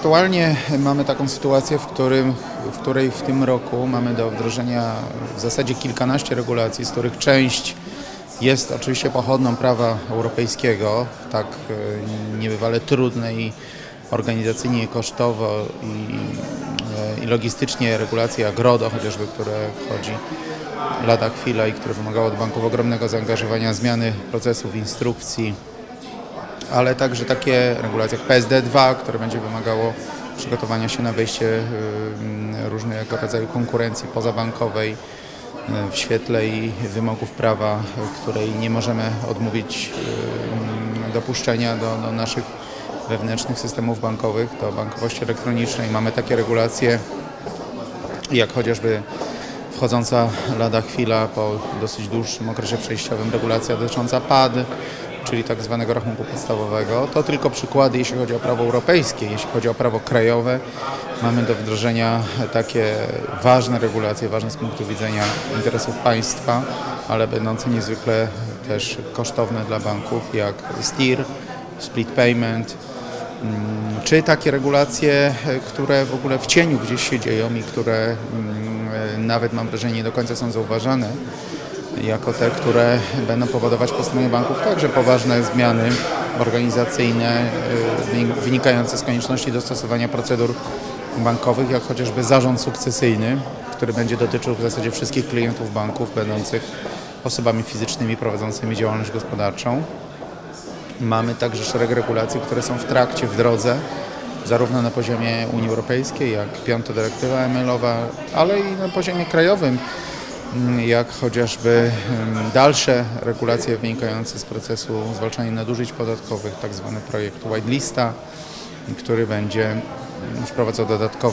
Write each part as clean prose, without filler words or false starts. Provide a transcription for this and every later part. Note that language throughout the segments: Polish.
Aktualnie mamy taką sytuację, w której w tym roku mamy do wdrożenia w zasadzie kilkanaście regulacji, z których część jest oczywiście pochodną prawa europejskiego, tak niebywale trudne i organizacyjnie, kosztowo i logistycznie regulacje jak RODO chociażby, które wchodzi lada chwila i które wymagało od banków ogromnego zaangażowania, zmiany procesów, instrukcji, ale także takie regulacje jak PSD2, które będzie wymagało przygotowania się na wejście różnego rodzaju konkurencji pozabankowej w świetle i wymogów prawa, której nie możemy odmówić dopuszczenia do naszych wewnętrznych systemów bankowych, do bankowości elektronicznej. Mamy takie regulacje jak chociażby wchodząca lada chwila po dosyć dłuższym okresie przejściowym regulacja dotycząca PAD, czyli tak zwanego rachunku podstawowego. To tylko przykłady, jeśli chodzi o prawo europejskie. Jeśli chodzi o prawo krajowe, mamy do wdrożenia takie ważne regulacje, ważne z punktu widzenia interesów państwa, ale będące niezwykle też kosztowne dla banków, jak STIR, split payment, czy takie regulacje, które w ogóle w cieniu gdzieś się dzieją i które nawet, mam wrażenie, nie do końca są zauważane jako te, które będą powodować po stronie banków także poważne zmiany organizacyjne wynikające z konieczności dostosowania procedur bankowych, jak chociażby zarząd sukcesyjny, który będzie dotyczył w zasadzie wszystkich klientów banków będących osobami fizycznymi prowadzącymi działalność gospodarczą. Mamy także szereg regulacji, które są w trakcie, w drodze, zarówno na poziomie Unii Europejskiej, jak piąta dyrektywa ML-owa, ale i na poziomie krajowym, jak chociażby dalsze regulacje wynikające z procesu zwalczania nadużyć podatkowych, tak zwany projekt Whitelista, który będzie wprowadzał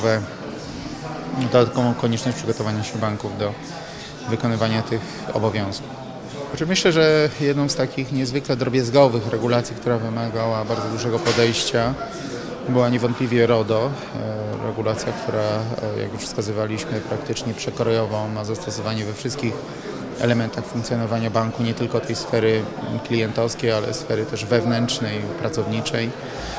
dodatkową konieczność przygotowania się banków do wykonywania tych obowiązków. Myślę, że jedną z takich niezwykle drobiazgowych regulacji, która wymagała bardzo dużego podejścia, była niewątpliwie RODO, regulacja, która, jak już wskazywaliśmy, praktycznie przekrojowo ma zastosowanie we wszystkich elementach funkcjonowania banku, nie tylko tej sfery klientowskiej, ale sfery też wewnętrznej, pracowniczej,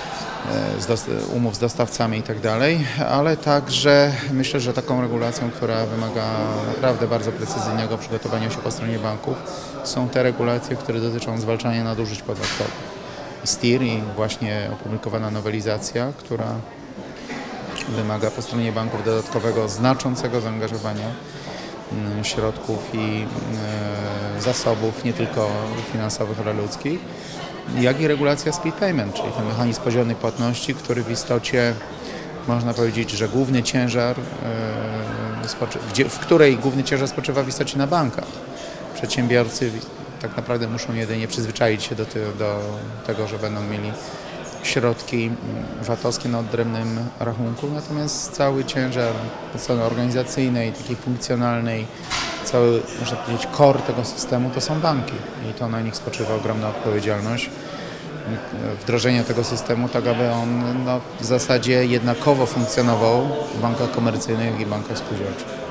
umów z dostawcami itd., ale także myślę, że taką regulacją, która wymaga naprawdę bardzo precyzyjnego przygotowania się po stronie banków, są te regulacje, które dotyczą zwalczania nadużyć podatkowych. STIR i właśnie opublikowana nowelizacja, która wymaga po stronie banków dodatkowego, znaczącego zaangażowania środków i zasobów, nie tylko finansowych, ale ludzkich, jak i regulacja split payment, czyli ten mechanizm podzielonej płatności, który w istocie można powiedzieć, że główny ciężar, w której główny ciężar spoczywa w istocie na bankach. Przedsiębiorcy tak naprawdę muszą jedynie przyzwyczaić się do tego, że będą mieli środki VAT-owskie na odrębnym rachunku, natomiast cały ciężar od strony organizacyjnej, takiej funkcjonalnej, cały, można powiedzieć, core tego systemu to są banki i to na nich spoczywa ogromna odpowiedzialność wdrożenia tego systemu, tak aby on w zasadzie jednakowo funkcjonował w bankach komercyjnych i bankach spółdzielczych.